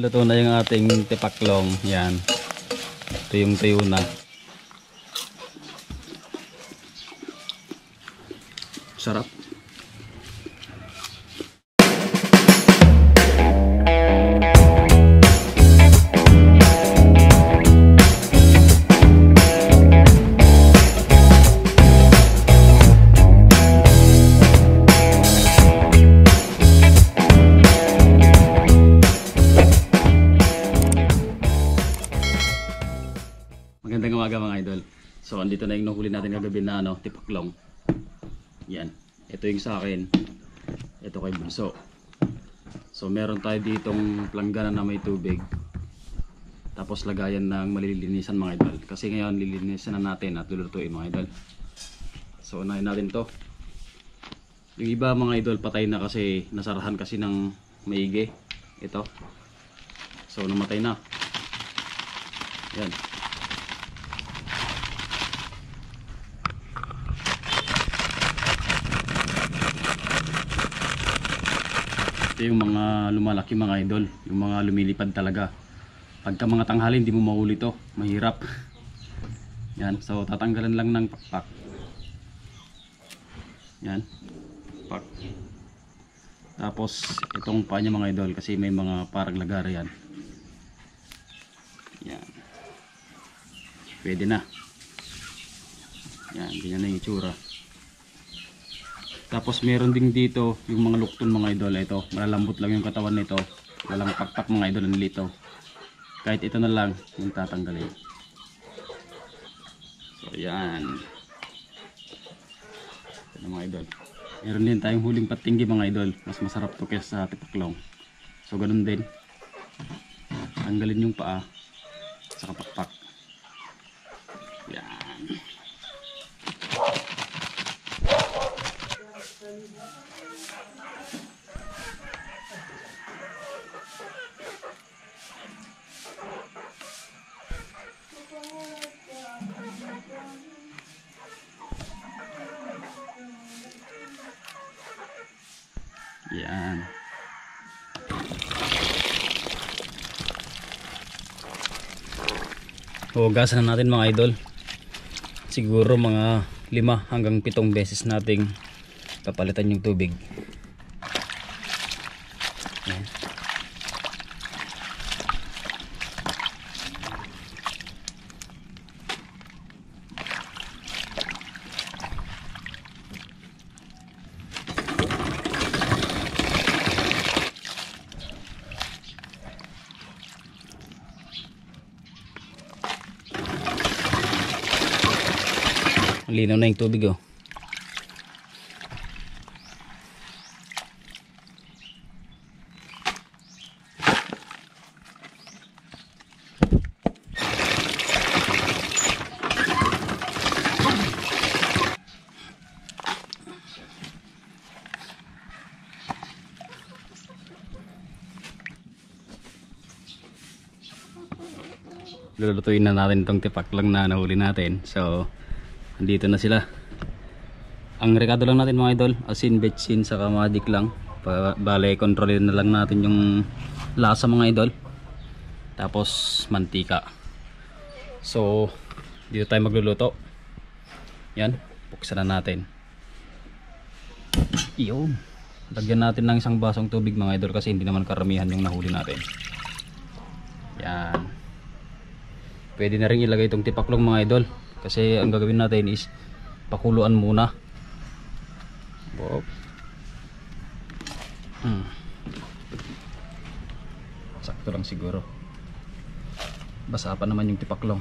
Luto na yung ating tipaklong. Yan. Ito yung tuyo na. Sarap. Magandang umaga mga idol. So andito na yung nahuli natin kagabi na tipaklong. Yan. Ito yung sa akin. Ito kay Bunso. So meron tayo ditong planggana na may tubig. Tapos lagayan ng malilinisan mga idol. Kasi ngayon lilinisan na natin at lulutuin mga idol. So unahin natin to. Yung iba mga idol patay na kasi nasarahan kasi ng maigi. Ito. So namatay na. Yan. Ito yung mga lumalaki mga idol, yung mga lumilipad talaga. Pagka mga tanghali hindi mo mahuli to, mahirap. Yan, so tatanggalan lang ng pakpak. Yan, pak. Tapos itong paa niya mga idol kasi may mga parang lagar yan. Yan. Pwede na. Yan, ganyan na yung itsura. Tapos meron din dito yung mga lukton mga idol. Ito, malalambot lang yung katawan nito. Walang pakpak mga idol na nilito. Kahit ito na lang yung tatanggalin. So yan. Ito mga idol. Meron din tayong huling patinggi mga idol. Mas masarap to kaysa sa tipaklong. So ganun din. Tanggalin yung paa. Saka pakpak. Yan. Yan. Hugasan na natin mga idol. Siguro mga 5 hanggang 7 beses nating papalitan yung tubig. Yan. Linaw na yung tubig oh. Lulutuin na natin itong tipaklong na nahuli natin. So andito na sila. Ang rekado lang natin mga idol, asin, betsin, saka madik lang. Bale, kontrolin na lang natin yung lasa mga idol. Tapos mantika. So dito tayo magluluto. Yan, buksan na natin. Iyon. Lagyan natin ng isang basong tubig mga idol kasi hindi naman karamihan yung nahuli natin. Yan. Pwede na rin ilagay itong tipaklong mga idol. Kasi ang gagawin natin is pakuluan muna. Bob. Sakto lang siguro. Basa pa naman yung tipaklong.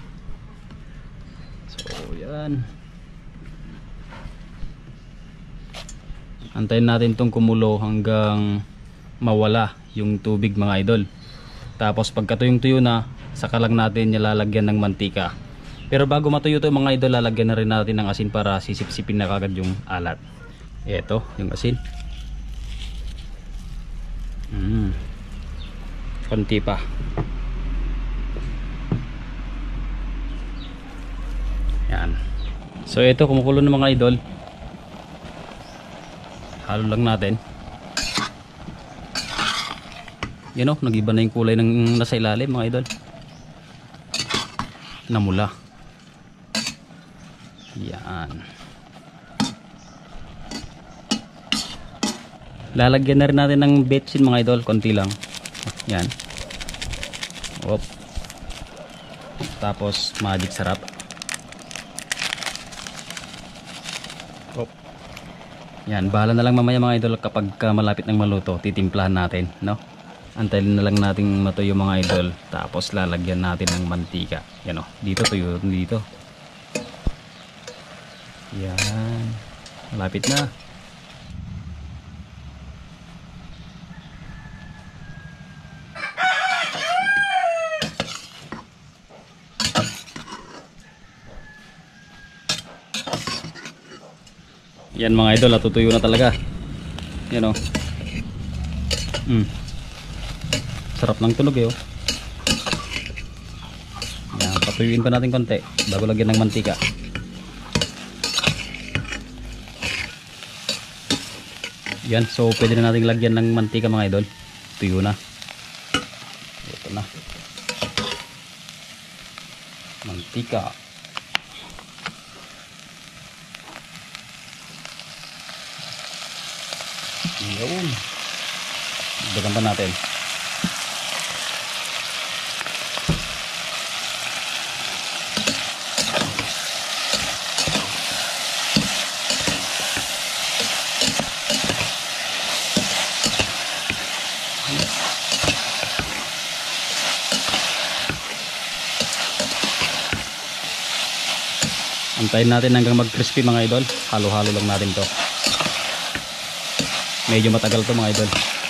So yan. Antayin natin itong kumulo hanggang mawala yung tubig mga idol. Tapos pagka tuyong-tuyo na, saka lang natin nilalagyan ng mantika. Pero bago matuyo ito mga idol, lalagyan na rin natin ng asin para sisip-sipin na kagad yung alat. Ito yung asin. Konti pa. Yan. So ito kumukulo ng mga idol. Halo lang natin. Yan o, nag-iba na yung kulay ng nasa ilalim mga idol. Namula. Yan. Lalagyan na rin natin ng betsin mga idol, konti lang. Yan. Op. Tapos magic sarap. Op. Yan, bahala na lang mamaya mga idol kapag malapit ng maluto, titimplahan natin, no? Antayin na lang nating matuyo mga idol, tapos lalagyan natin ng mantika. Yan o, dito tuyo dito. Yan. Malapit na. Yan mga idol, tutuyo na talaga. Yan o. Sarap ng tunog eh oh. Yan, patuyuin pa natin konti bago lagyan ng mantika. Yan, so pwede na natin lagyan ng mantika mga idol. Tuyo na. Ito na. Mantika. Yun. Dagdagan pa natin. Antayin natin hanggang mag-crispy mga idol. Halo-halo lang natin to. Medyo matagal to mga idol.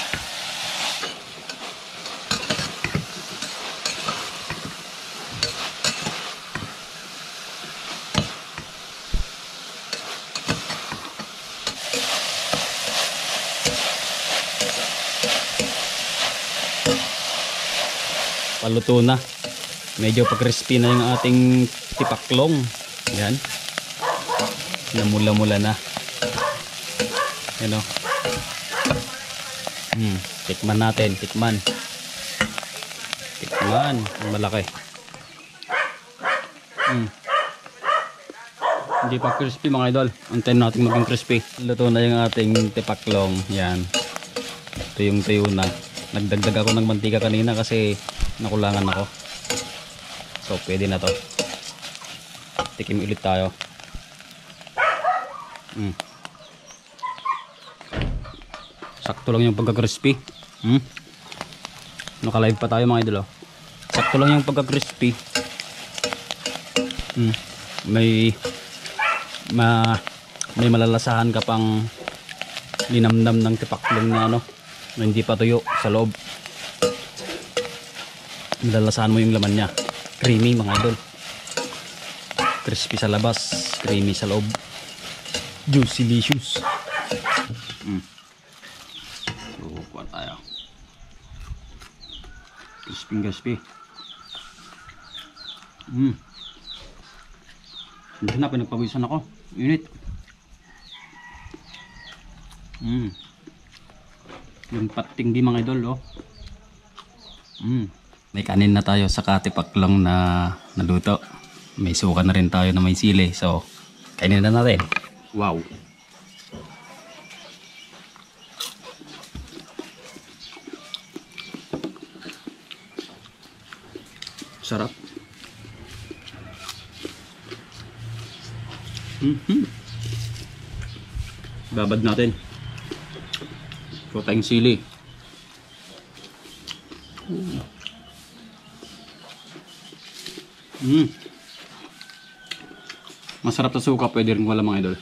Paluto na. Medyo pa-crispy na yung ating tipaklong. Yan. Namula-mula na. Yan o. Tikman natin. Tikman. Tikman. Ang malaki. Hindi pa crispy mga idol. Antayin natin maging crispy. Luto na yung ating tipaklong. Yan. Tuyong-tuyo na. Nagdagdag ako ng mantika kanina kasi nakulangan ako. So pwede na to. Tikim ulit tayo. Sakto lang yung pagka-crispy. Naka-live pa tayo mga idol oh. Sakto lang yung pagka-crispy. May malalasahan ka pang linamnam ng tipaklong na ano, na hindi pa tuyo sa loob. Malalasahan mo yung laman niya. Creamy mga idol. Crispy sa labas, creamy sa loob. Juicy delicious. So, kuha tayo. Crispy. Hindi na, pinagpawisan ako. Init. Yung patinggi mga idol, oh. May kanin na tayo sa katipaklong na naluto. May suka na rin tayo na may sili. So, kainin na natin. Wow. Sarap. Babad natin. So, tayong sili. Masarap sa suka, pwede rin wala mga idol.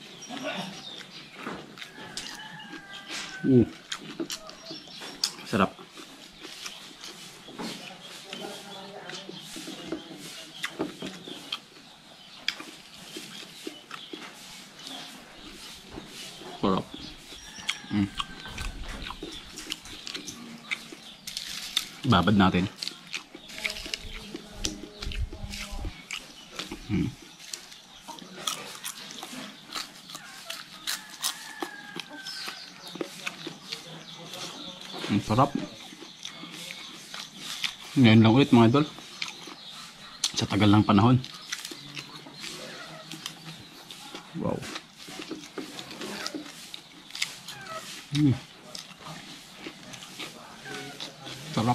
Sarap. Sarap. Babad natin. Sarap. Ngayon lang ulit mga idol. Sa tagal ng panahon. Wow. Sarap.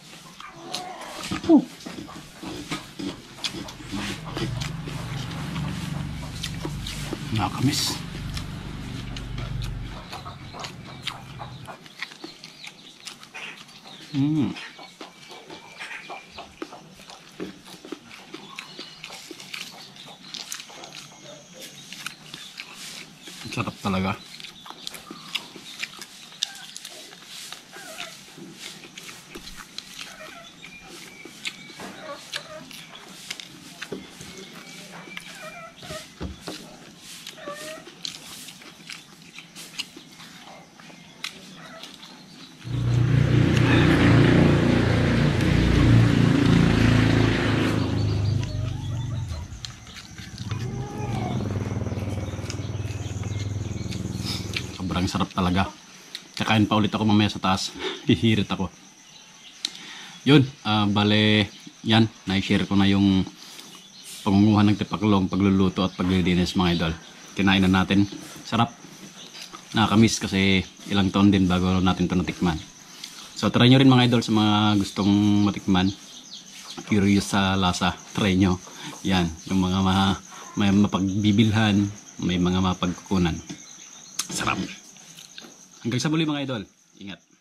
Nakakamis. Sarap talaga. Sobrang sarap talaga. Kakain pa ulit ako mamaya sa taas. Hihirit ako. Yun, bale, yan. Na-share ko na yung pangunguha ng tipaklong, pagluluto at paglilinis mga idol. Kinain na natin. Sarap. Nakakamiss kasi ilang taon din bago natin ito natikman. So try nyo rin mga idol sa mga gustong matikman. Curious sa lasa. Try nyo. Yan, yung mga may mapagbibilhan, may mga mapagkukunan. Sarap. Hanggang sa muli mga idol. Ingat.